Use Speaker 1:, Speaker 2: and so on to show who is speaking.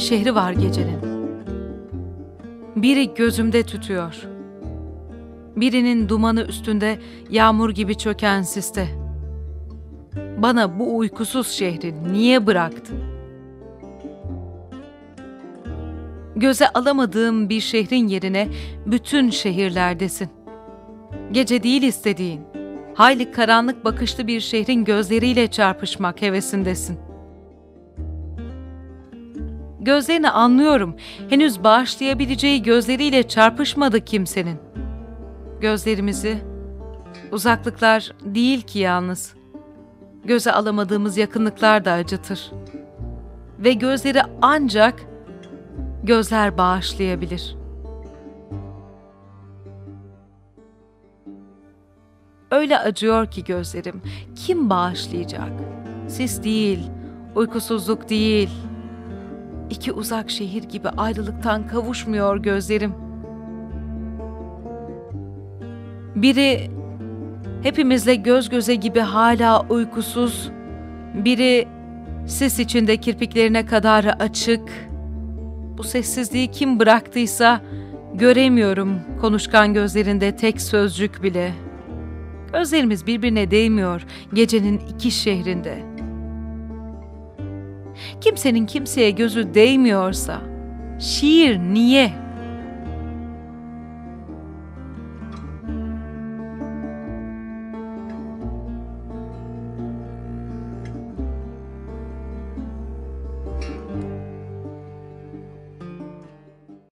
Speaker 1: şehri var gecenin. Biri gözümde tütüyor. Birinin dumanı üstünde yağmur gibi çöken siste. Bana bu uykusuz şehri niye bıraktın? Göze alamadığım bir şehrin yerine bütün şehirlerdesin. Gece değil istediğin, hayli karanlık bakışlı bir şehrin gözleriyle çarpışmak hevesindesin. Gözlerini anlıyorum, henüz bağışlayabileceği gözleriyle çarpışmadı kimsenin. Gözlerimizi, uzaklıklar değil ki yalnız, göze alamadığımız yakınlıklar da acıtır. Ve gözleri ancak gözler bağışlayabilir. Öyle acıyor ki gözlerim, kim bağışlayacak? Sis değil, uykusuzluk değil. İki uzak şehir gibi ayrılıktan kavuşmuyor gözlerim. Biri hepimizle göz göze gibi hala uykusuz, biri sis içinde kirpiklerine kadar açık. Bu sessizliği kim bıraktıysa göremiyorum konuşkan gözlerinde tek sözcük bile. Gözlerimiz birbirine değmiyor gecenin iki şehrinde. Kimsenin kimseye gözü değmiyorsa şiir niye?